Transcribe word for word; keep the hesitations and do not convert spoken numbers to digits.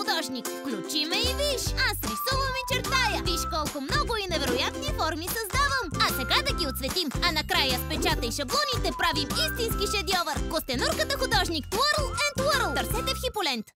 художник. Включи ме и виж. Аз рисувам и чертая. Виж колко много и невероятни форми създавам. А сега да ги отцветим. А накрая с печата и шаблоните правим истински шедьовър. Костенурката художник Twirl and Twirl. Търсете в Хиполент.